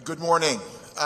Good morning.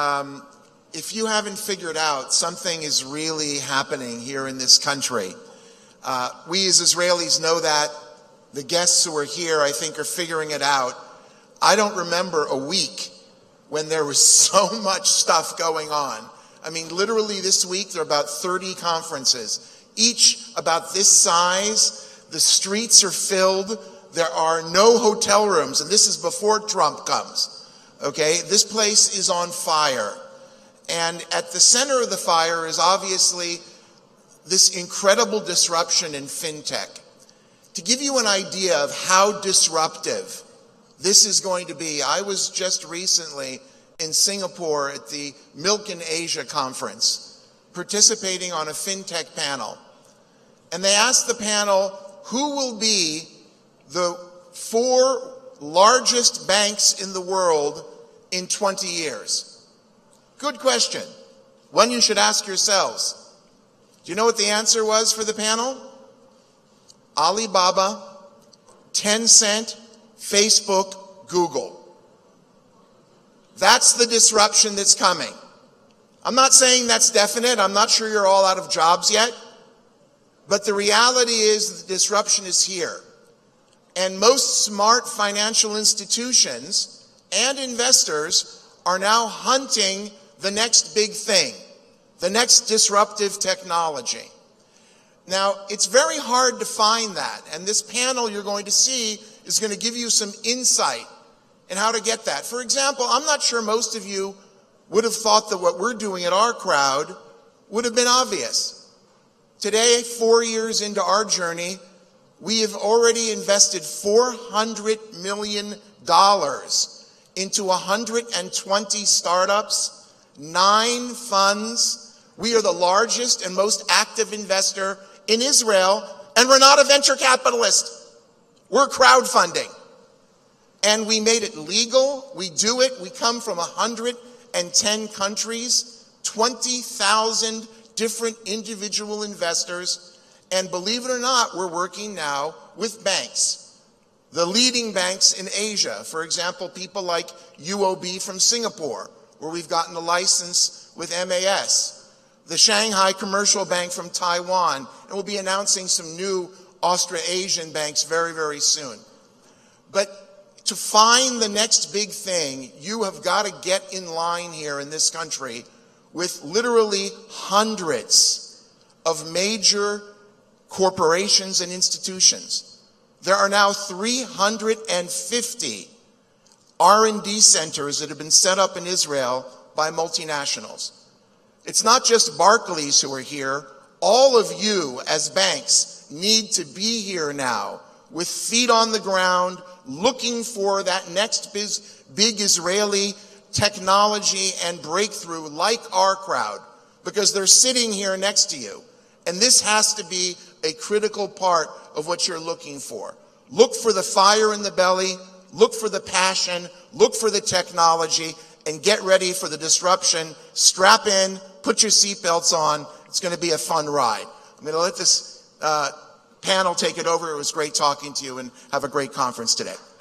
If you haven't figured out, something is really happening here in this country. We as Israelis know that. The guests who are here, I think, are figuring it out. I don't remember a week when there was so much stuff going on. I mean, literally this week, there are about 30 conferences, each about this size. The streets are filled. There are no hotel rooms, and this is before Trump comes. Okay, this place is on fire. And at the center of the fire is obviously this incredible disruption in fintech. To give you an idea of how disruptive this is going to be, I was just recently in Singapore at the Milk in Asia conference, participating on a fintech panel. And they asked the panel, who will be the 4 largest banks in the world in 20 years? Good question. One you should ask yourselves. Do you know what the answer was for the panel? Alibaba, Tencent, Facebook, Google. That's the disruption that's coming. I'm not saying that's definite. I'm not sure you're all out of jobs yet. But the reality is the disruption is here. And most smart financial institutions and investors are now hunting the next big thing, the next disruptive technology. Now, it's very hard to find that, and this panel you're going to see is going to give you some insight in how to get that. For example, I'm not sure most of you would have thought that what we're doing at our crowd would have been obvious. Today, 4 years into our journey, we have already invested $400 million into 120 startups, 9 funds. We are the largest and most active investor in Israel, and we're not a venture capitalist. We're crowdfunding. And we made it legal. We do it. We come from 110 countries, 20,000 different individual investors. And believe it or not, we're working now with banks, the leading banks in Asia. For example, people like UOB from Singapore, where we've gotten a license with MAS. The Shanghai Commercial Bank from Taiwan, and we'll be announcing some new Austrasian banks very, very soon. But to find the next big thing, you have got to get in line here in this country with literally hundreds of major corporations and institutions. There are now 350 R&D centers that have been set up in Israel by multinationals. It's not just Barclays who are here. All of you as banks need to be here now with feet on the ground, looking for that next big Israeli technology and breakthrough like our crowd, because they're sitting here next to you. And this has to be a critical part of what you're looking for. Look for the fire in the belly, look for the passion, look for the technology, and get ready for the disruption. Strap in, put your seatbelts on. It's going to be a fun ride. I'm going to let this panel take it over. It was great talking to you, and have a great conference today.